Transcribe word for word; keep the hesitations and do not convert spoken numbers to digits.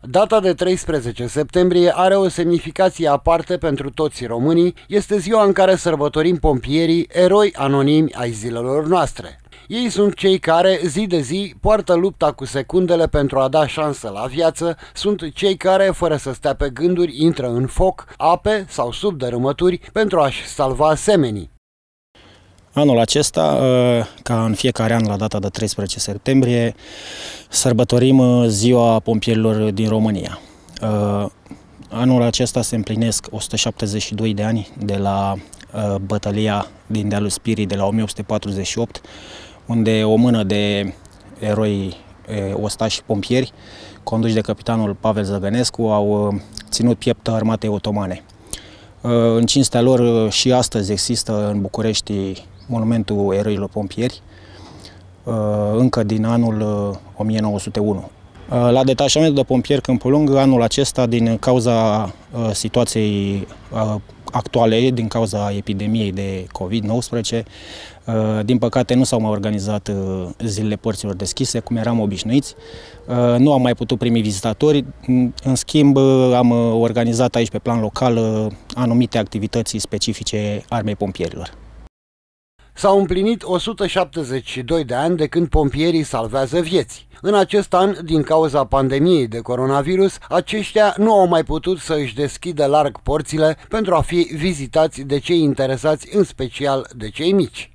Data de treisprezece septembrie are o semnificație aparte pentru toți românii, este ziua în care sărbătorim pompierii, eroi anonimi ai zilelor noastre. Ei sunt cei care, zi de zi, poartă lupta cu secundele pentru a da șansă la viață, sunt cei care, fără să stea pe gânduri, intră în foc, ape sau sub dărâmături pentru a-și salva semenii. Anul acesta, ca în fiecare an la data de treisprezece septembrie, sărbătorim Ziua Pompierilor din România. Anul acesta se împlinesc o sută șaptezeci și doi de ani de la bătălia din dealul Spirii de la o mie opt sute patruzeci și opt, unde o mână de eroi ostași pompieri, conduși de capitanul Pavel Zăgănescu, au ținut piept armatei otomane. În cinstea lor și astăzi există în București monumentul eroilor pompieri, încă din anul o mie nouă sute unu. La detașamentul de pompieri Câmpul Lung, anul acesta, din cauza situației actuale, din cauza epidemiei de COVID nouăsprezece, din păcate nu s-au mai organizat zilele porților deschise, cum eram obișnuiți. Nu am mai putut primi vizitatori, în schimb am organizat aici pe plan local anumite activități specifice Armei Pompierilor. S-au împlinit o sută șaptezeci și doi de ani de când pompierii salvează vieți. În acest an, din cauza pandemiei de coronavirus, aceștia nu au mai putut să își deschidă larg porțile pentru a fi vizitați de cei interesați, în special de cei mici.